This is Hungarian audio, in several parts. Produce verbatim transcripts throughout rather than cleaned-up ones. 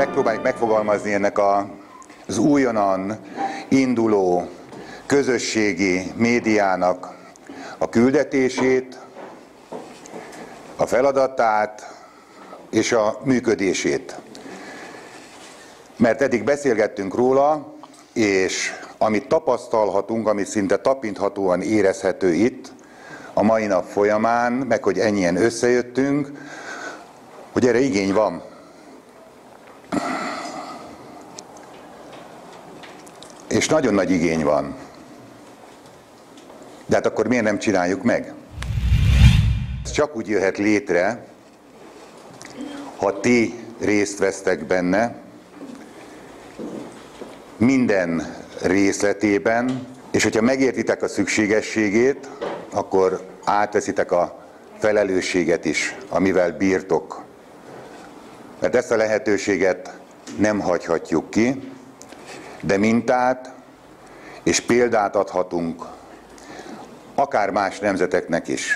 megpróbáljuk megfogalmazni ennek a, az újonnan induló közösségi médiának a küldetését, a feladatát és a működését. Mert eddig beszélgettünk róla, és amit tapasztalhatunk, amit szinte tapinthatóan érezhető itt, a mai nap folyamán, meg hogy ennyien összejöttünk, hogy erre igény van. És nagyon nagy igény van. De hát akkor miért nem csináljuk meg? Ez csak úgy jöhet létre, ha ti részt vesztek benne, minden részletében, és hogyha megértitek a szükségességét, akkor átveszitek a felelősséget is, amivel bírtok. Mert ezt a lehetőséget nem hagyhatjuk ki, de mintát és példát adhatunk akár más nemzeteknek is.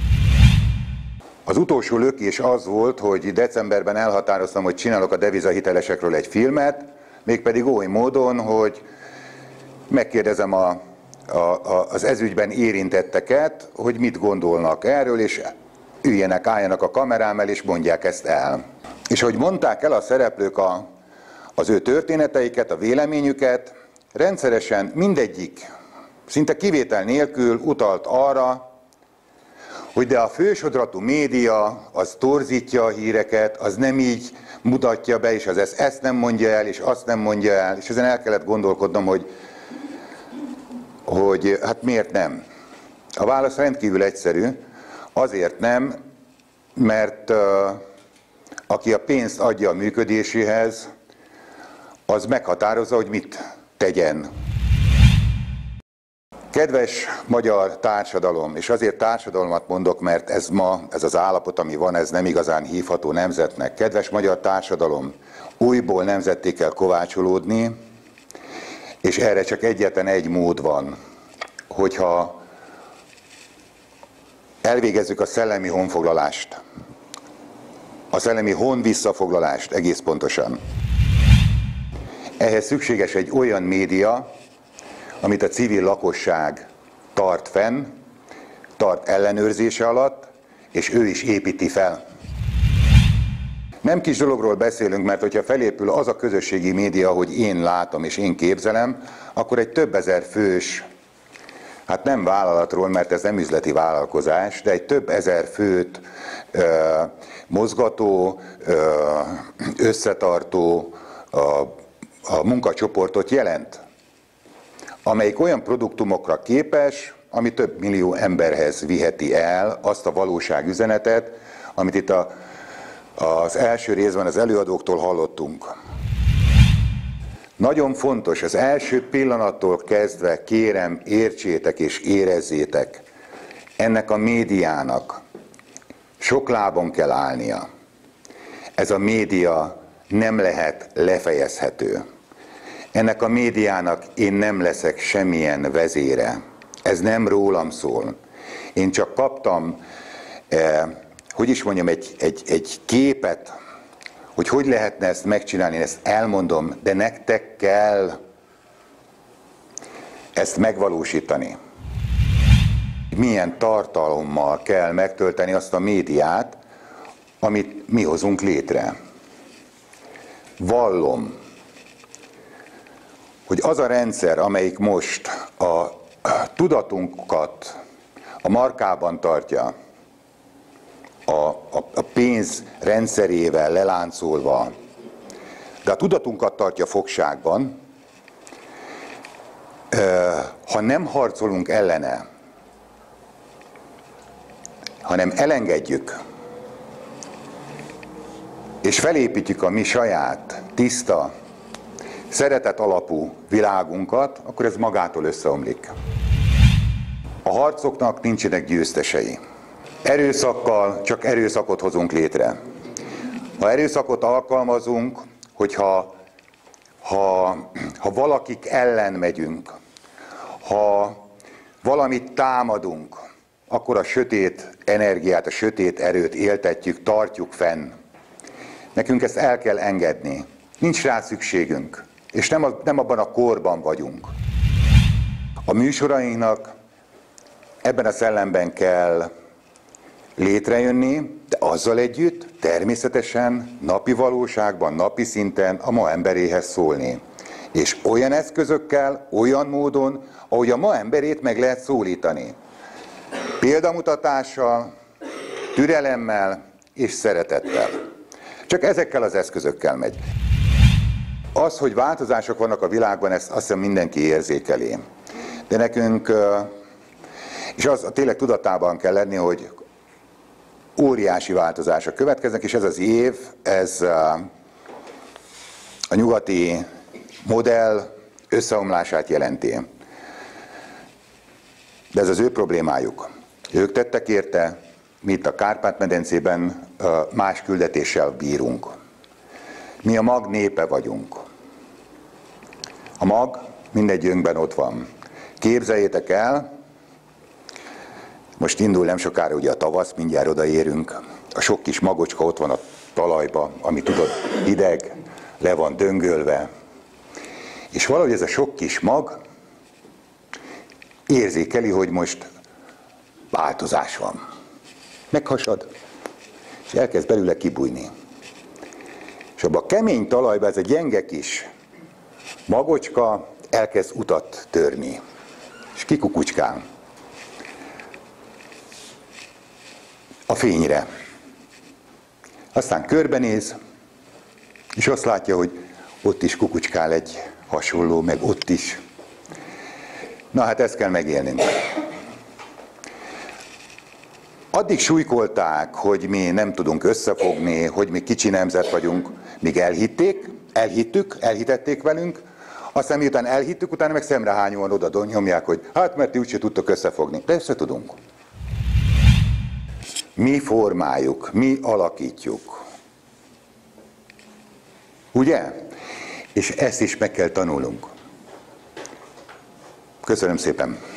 Az utolsó lökés az volt, hogy decemberben elhatároztam, hogy csinálok a devizahitelesekről egy filmet, mégpedig oly módon, hogy megkérdezem a, a, a, az ezügyben érintetteket, hogy mit gondolnak erről, és üljenek, álljanak a kamerám el, és mondják ezt el. És ahogy mondták el a szereplők a, az ő történeteiket, a véleményüket, rendszeresen mindegyik, szinte kivétel nélkül utalt arra, hogy de a fősodratú média az torzítja a híreket, az nem így mutatja be, és az ezt, ezt nem mondja el, és azt nem mondja el, és ezen el kellett gondolkodnom, hogy, hogy hát miért nem. A válasz rendkívül egyszerű, azért nem, mert uh, aki a pénzt adja a működéséhez, az meghatározza, hogy mit tegyen. Kedves magyar társadalom, és azért társadalmat mondok, mert ez ma, ez az állapot, ami van, ez nem igazán hívható nemzetnek. Kedves magyar társadalom, újból nemzetté kell kovácsolódni, és erre csak egyetlen egy mód van, hogyha elvégezzük a szellemi honfoglalást, a szellemi hon visszafoglalást egész pontosan. Ehhez szükséges egy olyan média, amit a civil lakosság tart fenn, tart ellenőrzése alatt, és ő is építi fel. Nem kis dologról beszélünk, mert hogyha felépül az a közösségi média, hogy én látom és én képzelem, akkor egy több ezer fős, hát nem vállalatról, mert ez nem üzleti vállalkozás, de egy több ezer főt ö, mozgató, ö, összetartó a, a munkacsoportot jelent, amelyik olyan produktumokra képes, ami több millió emberhez viheti el azt a valóságüzenetet, amit itt a, az első részben az előadóktól hallottunk. Nagyon fontos, az első pillanattól kezdve kérem, értsétek és érezzétek, ennek a médiának sok lábon kell állnia. Ez a média nem lehet lefejezhető. Ennek a médiának én nem leszek semmilyen vezére. Ez nem rólam szól. Én csak kaptam, eh, hogy is mondjam, egy, egy, egy képet, hogy hogy lehetne ezt megcsinálni, én ezt elmondom, de nektek kell ezt megvalósítani. Milyen tartalommal kell megtölteni azt a médiát, amit mi hozunk létre. Vallom, hogy az a rendszer, amelyik most a tudatunkat a markában tartja, a, a, a pénz rendszerével leláncolva, de a tudatunkat tartja fogságban, ha nem harcolunk ellene, hanem elengedjük, és felépítjük a mi saját, tiszta, szeretet alapú világunkat, akkor ez magától összeomlik. A harcoknak nincsenek győztesei. Erőszakkal csak erőszakot hozunk létre. Ha erőszakot alkalmazunk, hogyha ha, ha valakik ellen megyünk, ha valamit támadunk, akkor a sötét energiát, a sötét erőt éltetjük, tartjuk fenn. Nekünk ezt el kell engedni. Nincs rá szükségünk, és nem, a, nem abban a korban vagyunk. A műsorainknak ebben a szellemben kell létrejönni, de azzal együtt természetesen napi valóságban, napi szinten a ma emberéhez szólni. És olyan eszközökkel, olyan módon, ahogy a ma emberét meg lehet szólítani. Példamutatással, türelemmel és szeretettel. Csak ezekkel az eszközökkel megy. Az, hogy változások vannak a világban, ezt azt hiszem mindenki érzékeli. De nekünk, és az tényleg tudatában kell lenni, hogy óriási változások következnek, és ez az év, ez a nyugati modell összeomlását jelenti. De ez az ő problémájuk. Ők tettek érte, mi itt a Kárpát-medencében más küldetéssel bírunk. Mi a mag népe vagyunk. A mag mindegyünkben ott van. Képzeljétek el, most indul nem sokára ugye a tavasz, mindjárt odaérünk. A sok kis magocska ott van a talajba, ami tudod, hideg, le van döngölve. És valahogy ez a sok kis mag érzékeli, hogy most változás van. Meghasad, és elkezd belőle kibújni. És abban a kemény talajban ez a gyenge kis magocska elkezd utat törni. És kikukucskál. A fényre. Aztán körbenéz, és azt látja, hogy ott is kukucskál egy hasonló, meg ott is. Na hát ezt kell megélnünk. Addig súlykolták, hogy mi nem tudunk összefogni, hogy mi kicsi nemzet vagyunk, míg elhitték, elhittük, elhitették velünk, aztán miután elhittük, utána meg szemrehányóan oda nyomják, hogy hát mert ti úgyse tudtok összefogni. De össze tudunk. Mi formáljuk, mi alakítjuk. Ugye? És ezt is meg kell tanulnunk. Köszönöm szépen!